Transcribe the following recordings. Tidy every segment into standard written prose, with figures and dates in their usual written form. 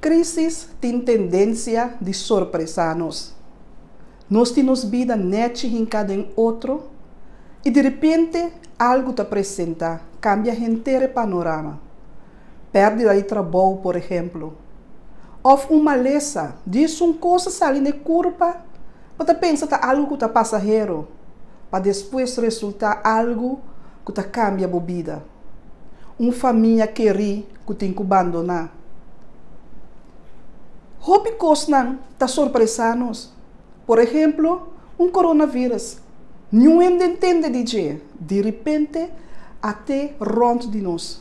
Crisis tem tendência de surpresar-nos. Nós temos vida nete em cada outro e de repente algo te apresenta, cambia inteiro panorama. Pérdida de trabalho, por exemplo. Ou uma maleza, diz uma coisa sai de curva, para pensar que algo que está passageiro, para depois resultar algo que te cambia a vida. Uma família que ri, que tem que abandonar. Houve coisas não está surpresando-nos. Por exemplo, um coronavírus. Ninguém entende de repente, até ronto de nós.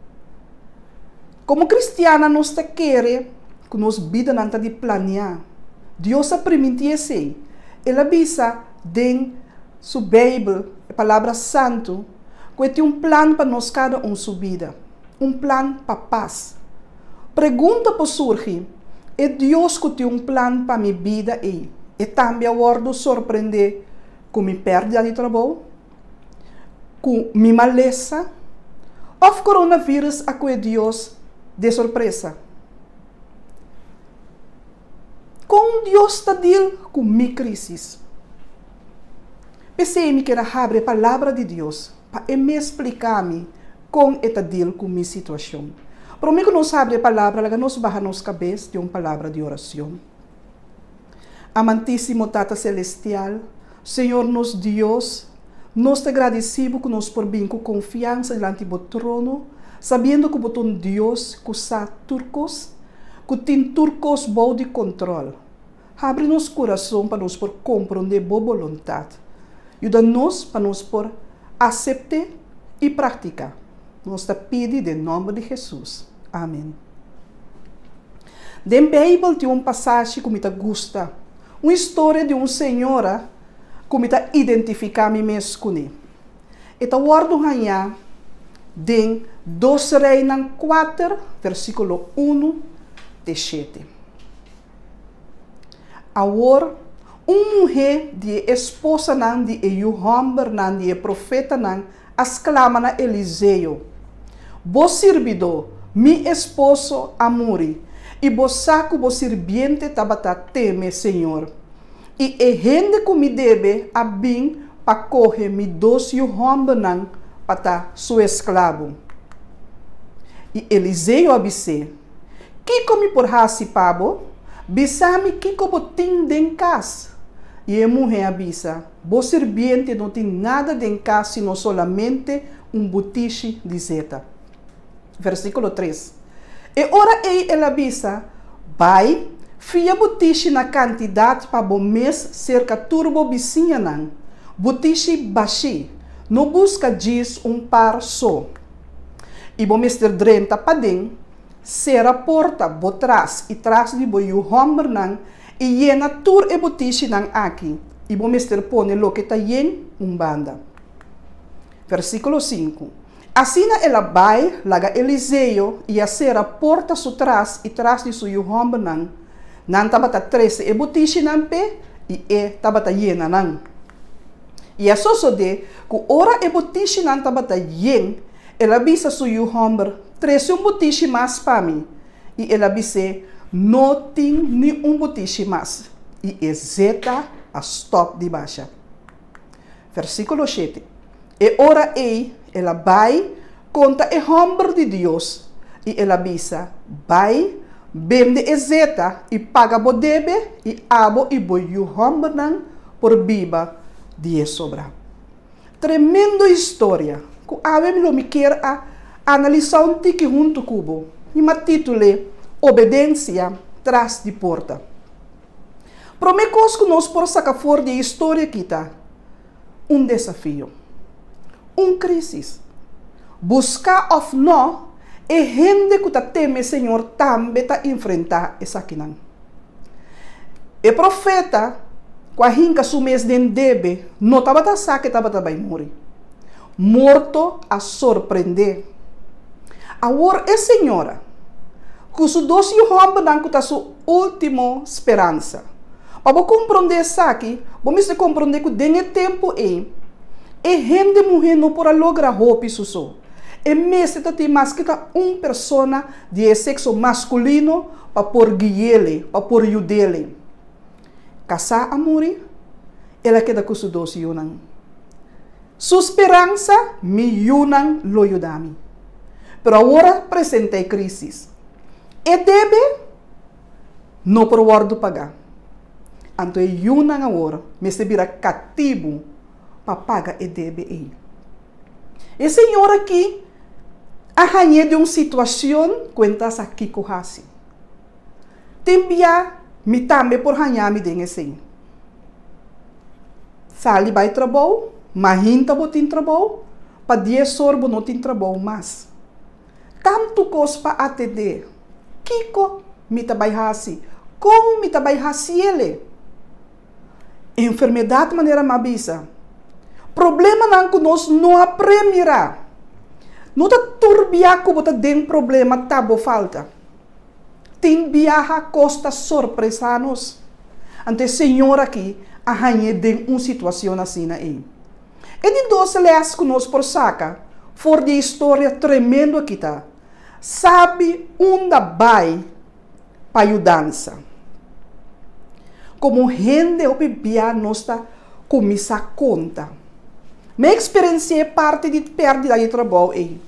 Como cristiana, nós queremos que nossa vida não está de planear. Deus a permitir Ele avisa em sua Bíblia, a palavra santo, que tem um plano para nós cada sua vida. Um plano para paz. Pergunta por surgir, é Deus que tem um plano para minha vida e também agora surpreender com minha perda de trabalho, com minha maleza, ou coronavírus a que Deus de surpresa. Como Deus está deal com minha crise? Pensei que era abrir a palavra de Deus para me explicar-me como está deal com minha situação. Para mim que nós abre a palavra, nós barra nos cabeça de uma palavra de oração. Amantíssimo Tata Celestial, Senhor nos Deus, nós te agradecemos que nós por bem com confiança diante do trono, sabendo que o botão Deus que usa turcos, que tem turcos bom de controle. Abre nosso coração para nós por compreender boa vontade. Ajuda-nos para nós por aceitar e praticar. Nós te pedimos em nome de Jesus. Amém. Na Bíblia tem uma passagem que me gusta. Uma história de uma senhora que me identifica me mesmo com ele. Eta word ganha de 2 Reis 4, versículo 1 de 7. Agora, uma mulher de esposa de Euhamber de profeta exclama na Eliseu: "Bo servidor, mi esposo amori, e bo saco bo sirviente tabata teme, Senhor. E gente que me deve a bem para correr mi dos Euhamber para seu escravo." E Eliseu abisse: "Que come por hasi pabo? Bisami que como tem em casa." E a mulher avisa: "Bo sirviente não tem nada em casa, sino solamente um botiche de zeta." Versículo 3. E ora ela avisa: "Vai, fia botiche na quantidade para o mês cerca turbo vizinha não. Botiche baixi, não busca diz um par só. E bom mister drenta padem, será porta bo trás e trás de bo Euhamber e yena tur e botiche nang aqui. E bom mister pone lo que tá yen banda." Versículo 5. Assim ela vai, laga Eliseu, e a será porta su trás e trás de su Euhamber nan tabata 13 e botiche pe e tabata yena nang. E a sosode, que ora e botiche tabata yen, ela bisa su Euhamber 13 botiche mais para mim. E ela disse: "Não tem nenhum botiche mais." E zeta a stop de baixa. Versículo 7. E ora ela vai, conta o homem de Deus. E ela bisa: "Vai, vende zeta e paga bo debe e abo e bo Euhamber por biba de sobra." Tremendo história. Que a me quer a analisar um tique junto cubo. E me titulei Obediência traz de porta. Promecos que nós por sacar fora de história aqui tá. Um desafio. Crise. Buscar of não e gente que teme Senhor também tá enfrentar essa aqui não. E profeta, com a rinca sumes de debe, não estava tá saque estava tá vai morrer. Morto a surpreender. Agora é senhora, que su doce Euhamber que tá sua última esperança. Para compreender isso aqui, vamos compreender que dentro tempo e gente mulher não pode lograr roupa isso só. E mesmo tem mais que uma pessoa de sexo masculino para por guiele, para por yudele. Casar amori, ela queda com os dois yunang. Sua esperança me yunang lo yudami. Pero agora presente crise. E deve não por guardo pagar. Então yunang agora me se vira cativo para pagar e deve. E senhor aqui arranhei de uma situação quantas aqui corrase. Tempia me também por arranhar me den assim. Sali vai trabalho, mahinta botin trabalho, para 10 horas não tem trabalho mais. Tanto coisa para atender. Kiko me trabalhase, como me trabalhase ele? Enfermidade maneira mabisa. Problema não que nós não aprendemos. Não está turbiar como está dentro problema, tá bo falta. Tem viaja costa surpresa nos. Ante senhor aqui, arranhe de uma situação assim aí. E de 12 leas que nós por saca, for de história tremendo aqui tá. Sabe onde vai para ajudança. Como gente o bebia nós está começar a conta. Minha experiência é parte de perda de trabalho aí.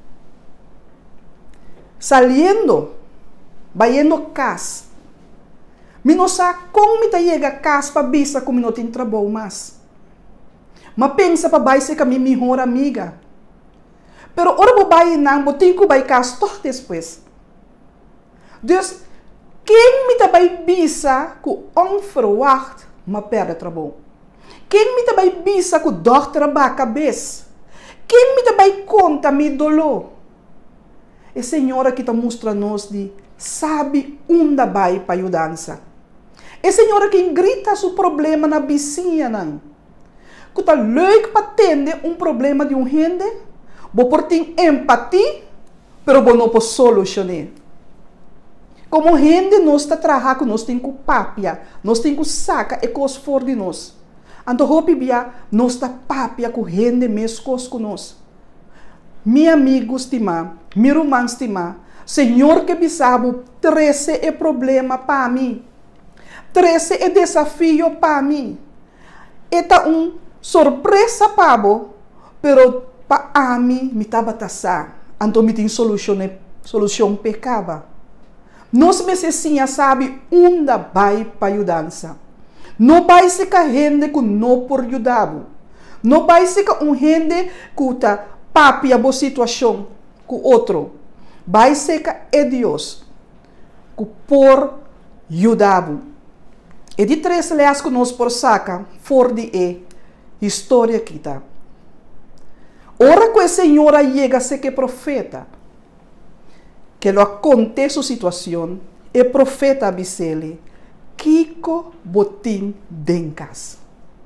Saliendo, vaindo casa. Me não sabe como me chega a casa para bisa como não tem trabalho mais. Mas pensa para vai ser a minha melhor amiga. Pero ora vou vai não, tenho que vai casa todo depois. Deus, quem me vai bisa com onverwacht, mas perde trabalho. Quem me vai bisa com dor trabalho a cabeça? Quem me vai conta me dolor? E senhora que está mostrando-nos de sabe onde vai para a ajudança. E senhora que grita seu problema na vizinha não. Que está leuk para atender um problema de um gente, vou por ter empatia, pero vou não posso solucionar. Como gente nós está trabalhando, nós temos que papia, nós temos que sacar e coisas fora de nós. Então, nós está papia com gente mesmo conosco. Meus amigos, estima, meus irmãos, estima, Senhor que bisabo, 13 é problema para mim. 13 é desafio para mim. Eta surpresa para você, pero para mim, me estava taçar. Então, me tem solução pecava. Nós necessitamos saber onde vai para a ajudança. Não vai ser que a gente que não por ajudar. Não vai ser que gente que está papia a situação com outro. Vai ser que é Deus que por ajudar. E de 3 leas que nós por saca, for de história que está. Ora que a senhora chega a ser que profeta, que lo acontece a situação, e profeta abisele, Kiko botin dencas.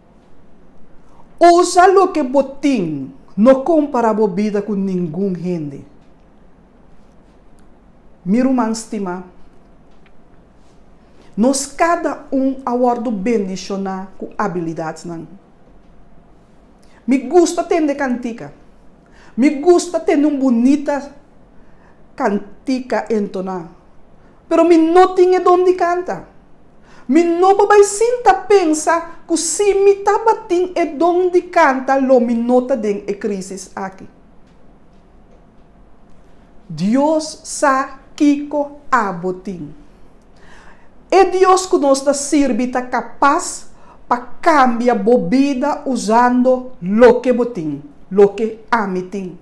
Usa lo que botin, não compara a vida com nenhum gente. Meu irmão estima, nós cada aguardo bendicionar com habilidades não. Me gusta ter cantica. Me gusta ter uma bonita cantica entonar. Pero me não tinha onde canta. Me não vai sinta pensa que se me tava tem e onde canta lo me nota den e crise aqui. Deus sa kiko abotin. E Deus que nos da sirve tá capaz para cambiar a vida usando lo que botin, lo que amitin.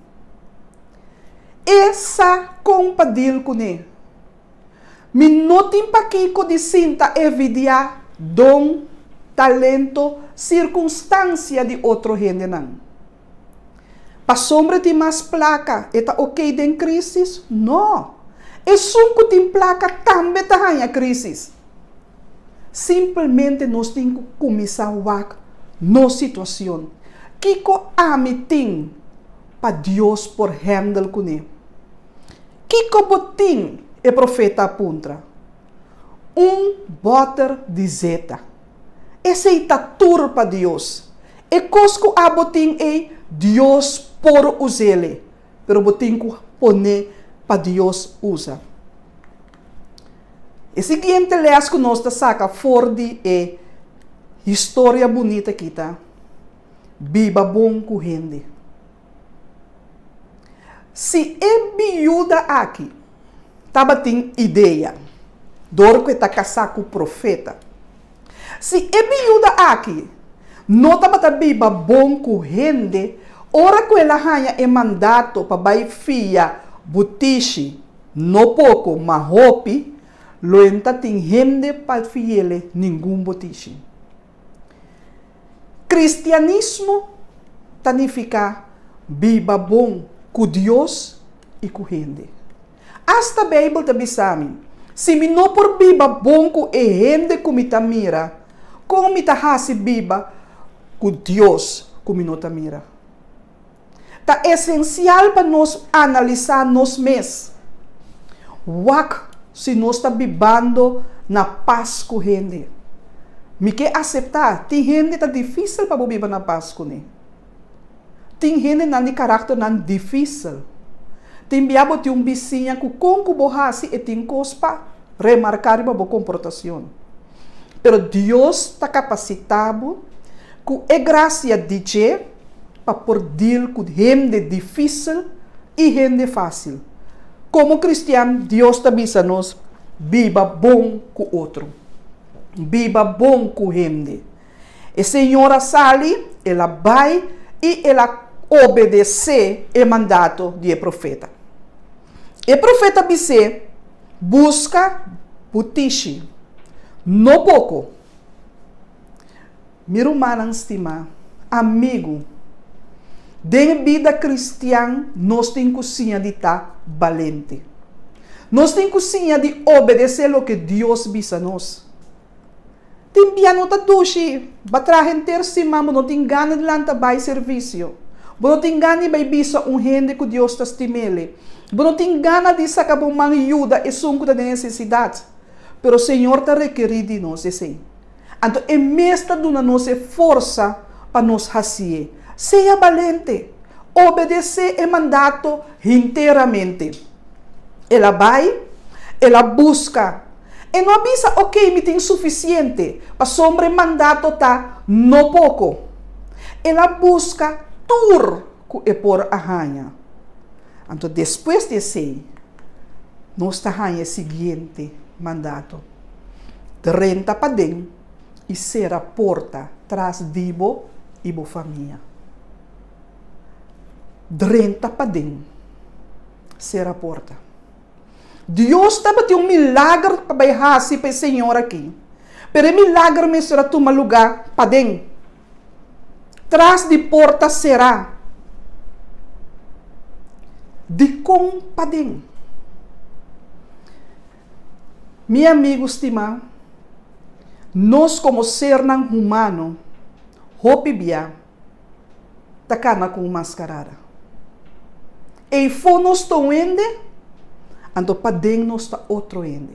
Essa compadil com ele. Me não tem para que de sinta evidenciar dom, talento, circunstância de outro gente não. Para sombra tem mais placa, está ok em crise? Não. É só que tem placa também está em crise. Simplesmente nós temos que começar a ver na situação. Que amitin para Deus por handle com ele. Que botin é profeta apunta. Boter de zeta. Esse é tatur para Deus. E cosco abotin é Deus por usele. pero botem que poner para Deus usa. O seguinte leas que nós saca for de história bonita aqui, tá? Biba bom com gente. Se é viúva aqui, tava tem ideia, dor que tá casar com o profeta. Se é viúva aqui, não tava biba bom com gente, ora que ela ganha é mandato para vai filha butiche, no pouco, mas hopi, loenta tem gente para fiele nenhum butiche. Cristianismo significa biba bom com Deus e com gente. Hasta a Bíblia também sabe, se me não por biba bom com gente como me mira, como me hasi biba com Deus como não mira. Tá essencial para nós analisar nós mesmos. Se nós está bibando na paz com gente. Me quer aceitar, tem gente que tá difícil para viver na paz com ele. Tem gente que tem caráter não difícil. Tem biabo tem vizinha que com que borrasse e tem cospa remarcar para a comportação. Pero Deus está capacitado com a graça de Deus para poder com gente difícil e gente fácil. Como cristiano, Deus está avisando nos viva bom com o outro. Viva bom com gente. A senhora Sally, ela vai e ela obedece o mandato do profeta. O profeta disse, busca butiche, no pouco. Meu irmão estima, amigo, dentro da vida cristã, nós temos cozinha de estar valente. Nós temos cozinha de obedecer o que Deus diz a nós. Tem piano ta dushi, batrahen ter si mamo, não tem gana de lanta vai serviço. Não tem gana de bisa gente que Deus está estimele. Não tem gana de sacar uma ajuda e sunco da necessidade. Pero o Senhor está requerido de nós, assim. Então, é mesmo dando nossa força para nos fazer. Seja valente. Obedecer o mandato inteiramente. Ela vai, ela busca. E não avisa, ok, me tem suficiente. Para sobre mandato tá no pouco. Ela busca tur que é por a ranha. Então, depois de ser, nós está ranha seguinte mandato. 30 para dentro e ser a porta tras dibo e bo família. 30 para dentro, ser a porta. Deus está batendo milagre para baixar para o Senhor aqui. Pero o milagre me será tomar lugar para dentro. Tras de porta será. De com para dentro. Meu amigo estimado, nós como ser não humano, hopibia, tacana com mascarada. E foi nós tão ende, ando para dentro nós está outro ende.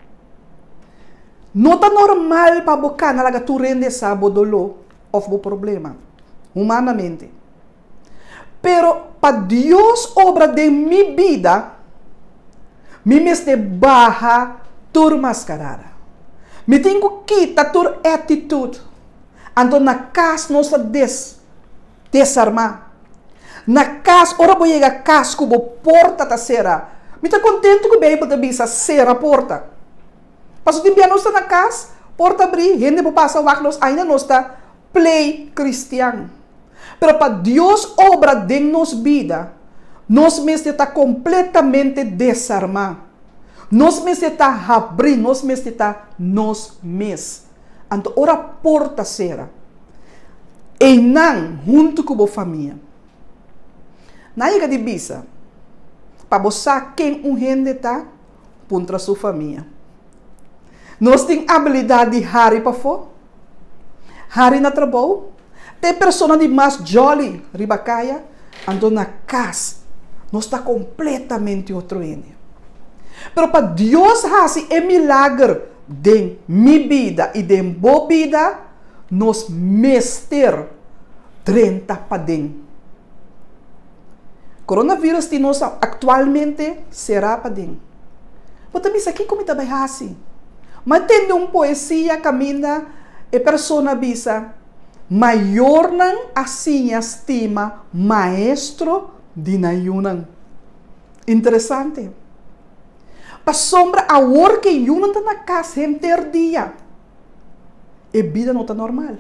Não está normal para bocar na laga tu rende sabo dolo of o problema, humanamente. Pero para Deus obra de minha vida, me de barra tur mascarada. Me tenho que quitar tur atitude. Então na casa nós desarmar. Na casa, ora vou chegar a casa como porta tá será. Me está contente que o Bíblia também ser a porta. Mas o dia nós está na casa, porta abrir, gente vai passar o nós ainda nós está play cristiano. Pero para Deus obra de nos vida, nós mesmos está completamente desarmar. Nós mesmos está abrir, nós mesmos está nós mesmos. Então, ora porta será. E não junto com a família. Na ilha de Bisa, para você quem gente está, contra sua família. Nós temos habilidade de hari para fora, hari na trabalho, tem pessoa de mais jolly, ribacaia, andou na casa, nós está completamente outro ende. Pero para Deus fazer é milagre de minha vida e de boa vida, nós mester 30 para dentro. Coronavírus que nós atualmente será para dentro. Bota bisa aqui como está assim. Mas tendo uma poesia caminha e persona bisa maior não assim estima maestro de nayunan. Interessante. Para sombra a hora que yunan está na casa enter dia. E vida não está normal.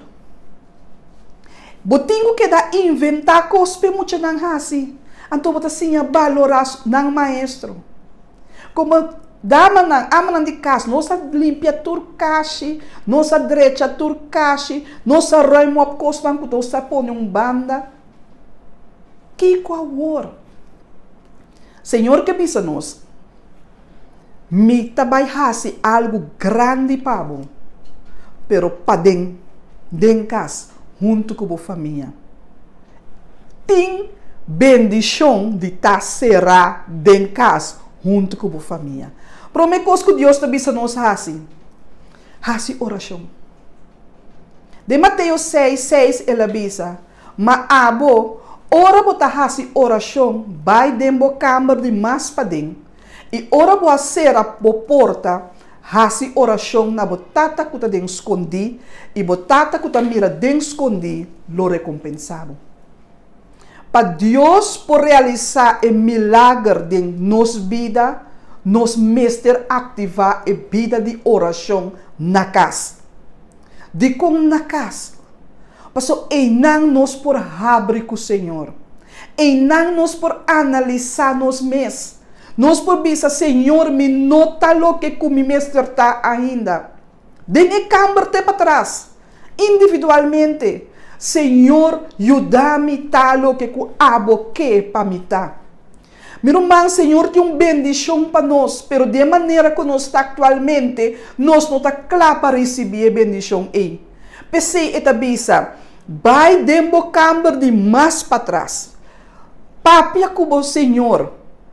Botingo que dá inventar cospe muito nang hasi. Anto bota sinha valorar nang maestro. Como dama nang ama de casa, nossa limpia turcashi, nossa direita turcashi, nossa roi moap cospan que nossa põe banda. Que qual Senhor que bisa nos, me tabay hasi algo grande pabo, pero pa den cas junto com a família. Tem bendição de ta será den cas junto com a família. Promecos que Deus te bisa nos hasi oração. De Mateus 6:6 ela bisa, ma abo ora bota hasi oração, vai dembo câmara de mas padem, e ora boa sera bo porta, hasi oração na botata kuta den escondi, e botata kuta mira den escondi, lo recompensado. Para Deus por realizar o milagre de nos vida, nos mestre ativar a vida de oração na casa. De como na casa. Paso enang nos por abrir com o Senhor. Enang nos por analisar nos mes. Nos por bisa, Senhor, me nota lo que com mi mestre está ainda. Dengue câmara-te para trás. Individualmente. Senhor, ajuda-me tal que com abo que para me tá. Meu irmão, Senhor, tem uma bendição para nós, pero de maneira que nós está atualmente, nós não está claro para receber a bendição aí. Pensei eta bisa, vai dembo câmara de mais para trás. Papia como Senhor.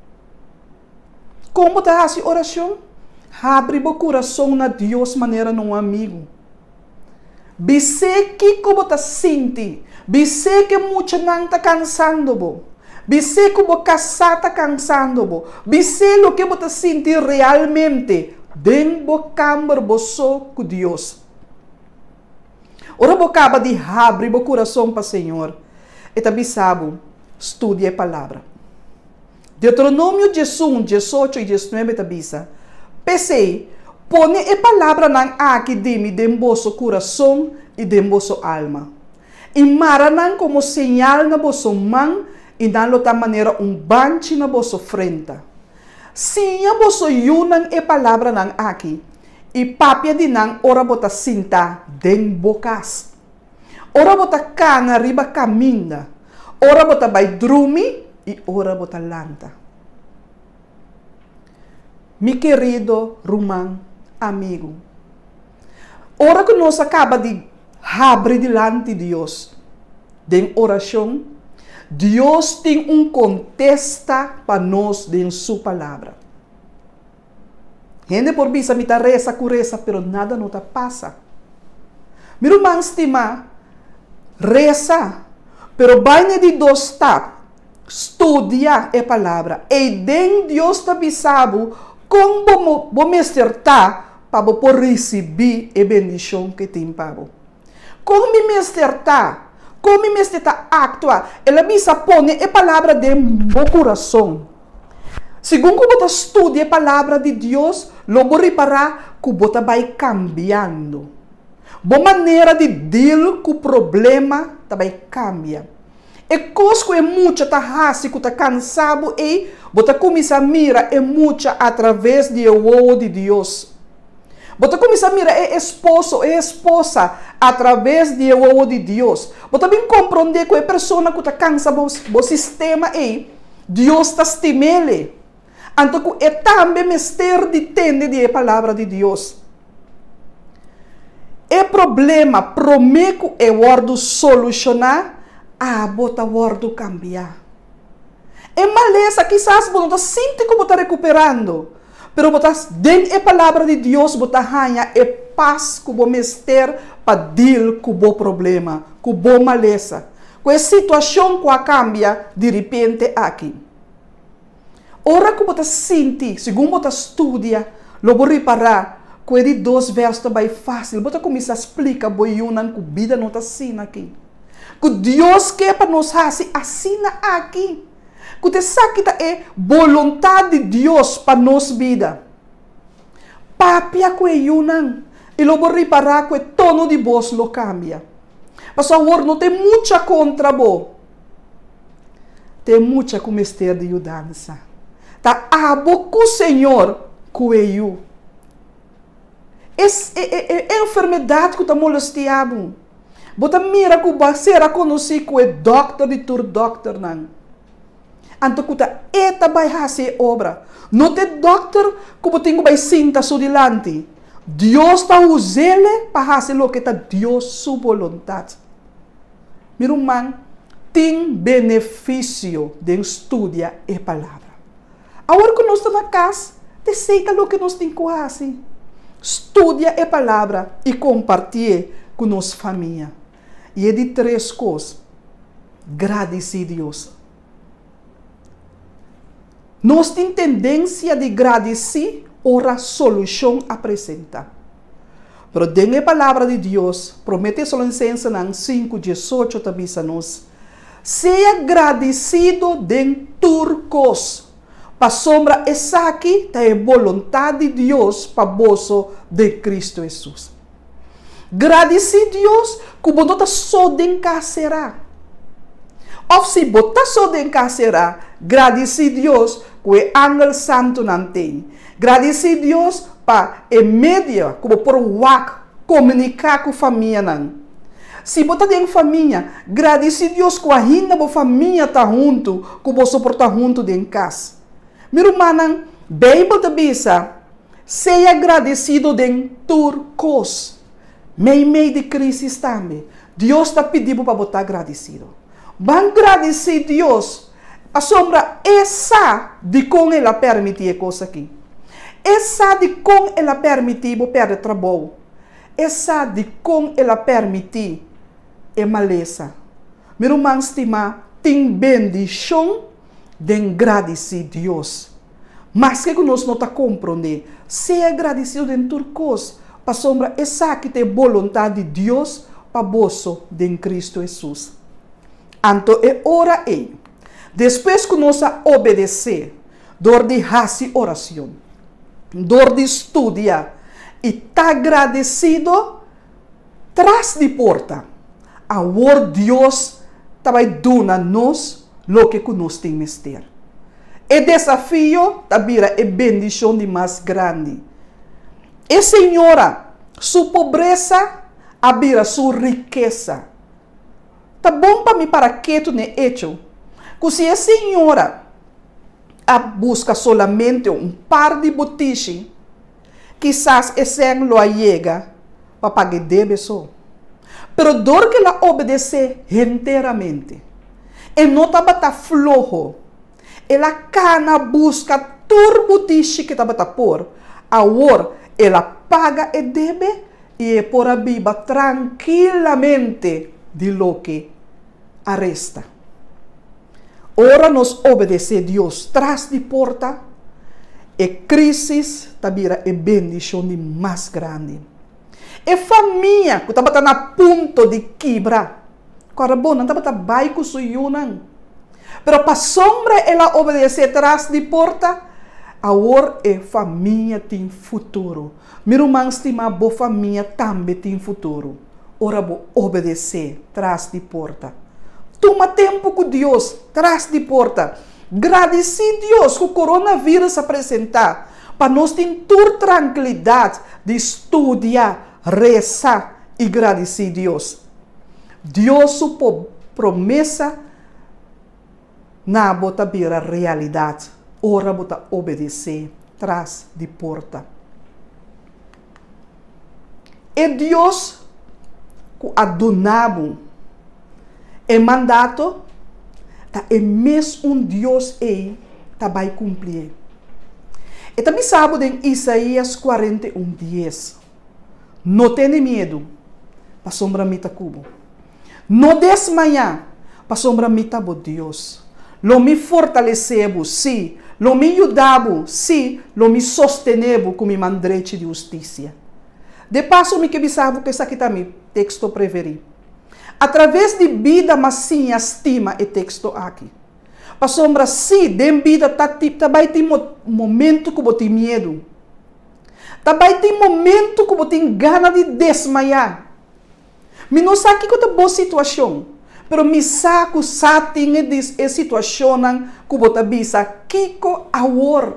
Como está essa oração? Abre o coração na Deus maneira não amigo. Bise que como está sente, bise que muito não está cansando bo. Bise como casa está cansando bo. Bise lo que você sente realmente. Dembo câmara boso com Deus. Ora bocaba de abre o coração para o Senhor. E também sabe, estude a palavra. Deuteronômio 18, 18 e 19 tabisa. Pensei, põe a palavra nang aqui de vosso coração e de vosso alma. E maranan como señal na vosso mão e dan lota maneira banchi na vosso frente. Sinha vosso yunan a palavra nang aqui. E papia de nang ora bota sinta den bocas. Ora bota cana riba caminda. Ora bota vai drumi e ora bota lanta. Mi querido Romão, amigo. Ora que nós acaba de abrir delante de Deus, de oração, Deus tem contesta para nós de sua palavra. Gente por bisa me reza, cureza, pero nada não te passa. Meu irmão estima, reza, pero vai de dois tap, estudia a palavra, e den Deus te avisado como vou me acertar para por receber a bendição que tem para você. Como me acertar, como me acertar actuar, ela me põe a palavra de meu coração. Segundo você estuda a palavra de Deus, logo reparar que você vai cambiando. Boa maneira de deal com o problema vai cambiar. E coisa é muito que está cansado e você começa a mirar é muito através do olho de Deus. Você começa a mirar é esposo e esposa através do olho de Deus. Você bem compreender que a pessoa que está cansada do sistema e Deus está estimele. Então, é também mistério de entender a palavra de Deus. É problema, prometo é o solucionar. Bota o cambiar. É maleza, quizás você sente como está recuperando. Pero você tem a palavra de Deus, você ganha a paz que você mistério para deal com o problema, com a maleza. Com a situação que cambia de repente aqui. Ora que você sente, segundo você estudia, logo reparar, que de 2 versos também fácil. Você começa a explicar, boi unan que vida não está assim aqui. Que Deus quer para nós fazer assim aqui. Que você sabe que é vontade de Deus para nossa vida. Papia que é unan. E logo reparar que o tono de voz lo cambia. Por favor, não tem muita contra você. Tem muita com mistério de mudança. Tá abo com o Senhor com eu. É enfermidade que está molestando. Bota mira que vai ser conhecido como o doctor de tur doctor não. Anto que eta vai fazer obra. Não tem doctor que você tem que sentar so dilante. Deus está usando para fazer o que está Deus sua vontade. Meu irmão, tem benefício de estudar a palavra. Agora que nós estamos na casa, aceita o que nós temos que fazer. Estudia a palavra e compartilha com nossa família. E é de 3 coisas. Agradecer a Deus. Nós temos tendência de agradecer ora solução apresentar. Pero dentro da palavra de Deus, promete só licença em 5:18 também a nós. Seja agradecido de turcos. Para sombra essa aqui, é a vontade de Deus para bolso de Cristo Jesus. Agradecer a Deus que você está só de encarcerar. Ou se você está só de encarcerar, agradecer a Deus que o Ángel Santo não tem. Agradecer a Deus para a média, como por WAC, comunicar com a família. Não. Se você tem família, agradecer a Deus que ainda a família está junto, que você está junto em casa. Meu irmão, Bíblia também diz, seja agradecido de turcos. Meio de crise também. Deus está pedindo para você agradecido. Vão agradecer a Deus. A sombra, essa de como ela permitir coisa aqui. Essa de como ela permitir você perder trabalho. Essa de como ela permitir é maleza. Meu irmão, estima, tem bendição de agradecer a Deus. Mas que nós não está compreendendo. Ser agradecido em turcos. Para sombra, essa que tem vontade de Deus para bolso de Cristo Jesus. Então, é hora aí. Depois que nós obedecer, dor de fazer oração, dor de estudar e tá agradecido, traz de porta. Agora Deus vai dar a nós o que nós temos que ter. O desafio é bendição de mais grande. E senhora, sua pobreza abira sua riqueza. Tá bom para mim para que tu ne hecho? Que se a senhora busca solamente par de botiche, quizás esse lo llega para pagar débito só. Pero dor que ela obedecer inteiramente. E não está flojo. Ela cana busca turbutiche que estava por. Agora ela paga e debe e é por a viva tranquilamente de lo que arresta. Ora nos obedecer a Deus traz de porta e crise tabira e bendição de mais grande. E família que estava na ponto de quebrar. Agora bom, não estava baixo suyunan. Pero para sombra ela obedecer traz de porta, agora é família tem futuro. Meu irmão estima boa família também tem futuro. Ora vou obedecer traz de porta. Toma tempo com Deus traz de porta. Agradecer a Deus que o coronavírus apresentar para nós ter tranquilidade de estudar, rezar e agradecer a Deus. Deus sua promessa na bota vira realidade. Ora bota obedecer traz de porta. É Deus que adonamos é mandato, tá é mesmo Deus vai cumprir. E também sabe em Isaías 41:10. Não tenha medo, para sombra mita cubo. Não desmanhar, para sombra mita bo Deus. Lo me fortalecebo, sim, lo me ajudava, sim, lo me sosteneva com mi mandrete de justiça. De passo, me que bisavo que isso aqui também, texto preferi. Através de vida, mas sim, estima e texto aqui. Para sombra, sim, de vida, também tem momento que eu tenho medo. Também tem momento que eu tenho gana de desmaiar. Me não sabe que é boa situação. Pero me saco satin e situação que eu te bisa kiko awor.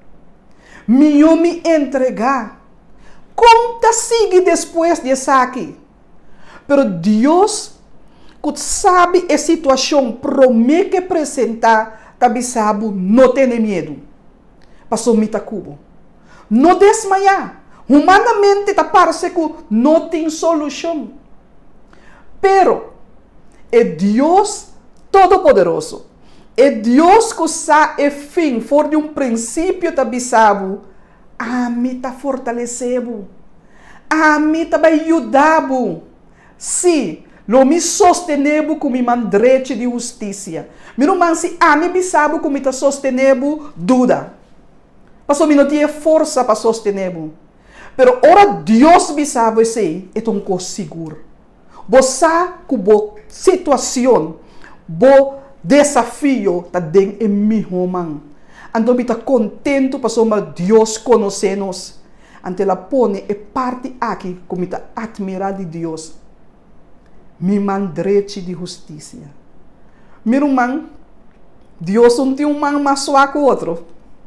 Me entregar. Como te sigue depois de aqui? Pero Deus, que sabe a situação, promete apresentar, te bisabo, não tem medo. Passou mita cubo. Não desmaiar. Humanamente te parece que não tem solução. Pero é Deus Todo-Poderoso. É Deus que sabe o fim, for de princípio te bisabo, a mim te fortalecebo, a mim te ajudabo. Sim, lo me sostenebo com mi mandrete de justiça. Mi não mansi a mim bisabo com mi te sostenebo dúvida. Passou mi não tinha força para sostenebo. Pero ora Deus bisabo esse é um coisa seguro. Você com boa situação, bom desafio, tá dentro em mi homem. Então, me tá contento para somar Deus conhecer-nos. Ante ela põe e parte aqui, como tá admirar de Deus. Mi mandrete de justiça. Meu irmão, Deus não tem um man mais suave que o outro.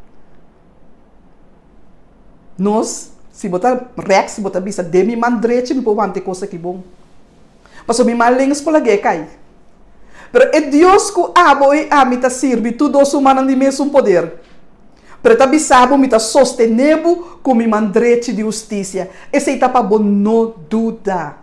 Nós, se botar rex, se botar bisa, de mi mandrete, não pode ter coisa que bom. Mas o mi malings pula cai. Pero é Deus que abo e amita sirve tudo os humanos de mesmo poder. Pero tá bisabo me tá sostenebo com mi mandrete de justiça. Esse etapa bom não dúvida.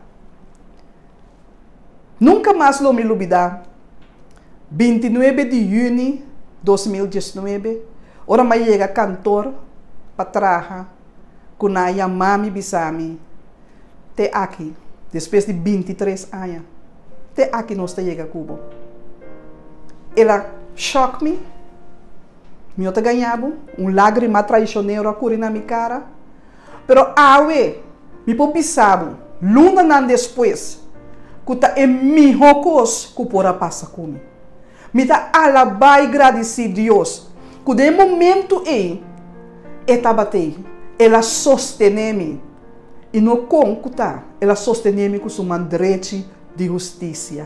Nunca mais lo me olvidar. 29 de junho de 2019, ora mais chega cantor para traja com a mami bisami. Te aqui, depois de 23 anos. Te aqui nós te chega a Cuba. Ela choca me. Me eu te ganhava lágrima traicioneira a correr na minha cara. Pero awe, me pobisabo, luna nan depois, que tá em mi hocos que pora passa comigo. Me tá alabar e agradecer a Deus, que de momento ela batei, ela sostene-me, e no concuta, ela sostene-me com seu mandrete de justiça.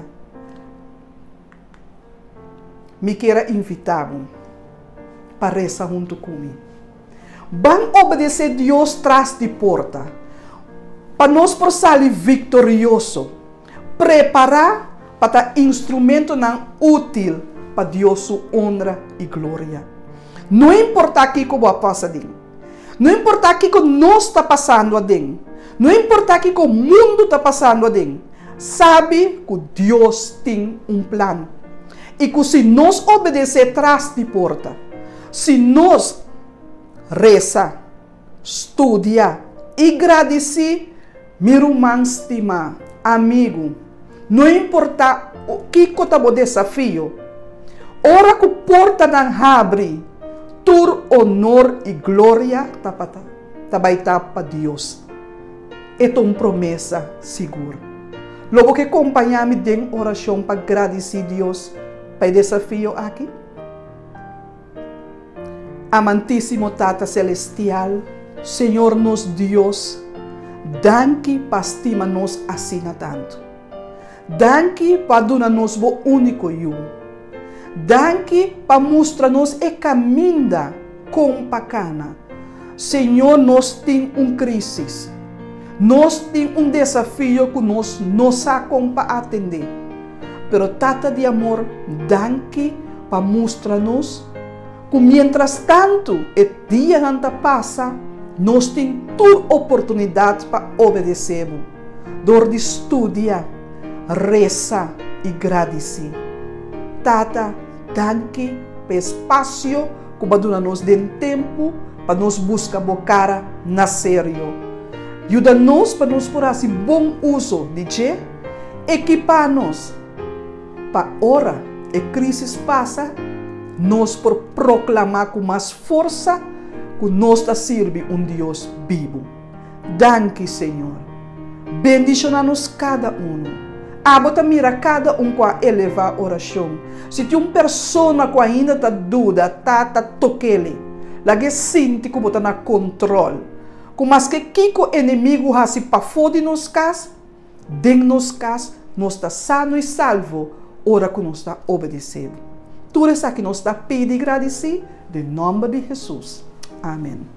Me quero invitar para rezar junto comigo. Vamos obedecer a Deus tras de porta, para nós por sair vitorioso, preparar para instrumento não útil para Deus sua honra e glória. Não importa aqui como passa dentro, não importa aqui que nós está passando dentro, não importa aqui que o mundo está passando dentro, sabe que Deus tem um plano. E que se nós obedecer tras de porta, se nós reza, estudia e agradecer, meu irmão estima, amigo, não importa o que é o desafio, ora que porta não abre, tur honor e glória vai estar para Deus. É uma promessa segura. Logo que acompanhamos em oração para agradecer a Deus para o desafio aqui. Amantíssimo Tata Celestial, Senhor nos Deus, danke para estima-nos assim tanto. Danke para dar-nos o único eu. Danke para mostrar-nos o caminho com bacana. Senhor, nós temos crise. Nós temos desafio que nós não sabemos para atender. Pero Tata de amor, danke para mostrar-nos que, mientras tanto, o dia anda passa, nós temos toda oportunidade para obedecer. Dor de estudar, reza e agradecer. Tata, danke pelo espaço que vai dar-nos tempo para nos buscar a cara na sério. Ajuda-nos para nos fazer bom uso de Deus, equipar-nos para hora a crise passa, nós por proclamar com mais força que nós está sirve Deus vivo. Danke, Senhor. Bendicionamos cada Abota mira cada com a elevar a oração. Se tem uma pessoa que ainda está dúvida, tá toquele, lá que sente que está na controle. Como as que o inimigo ha se pafou de nos cas, den nos cas, nós está sano e salvo, ora que nós está obedecendo. Tudo isso aqui nós está pedindo e agradecer, em nome de Jesus. Amém.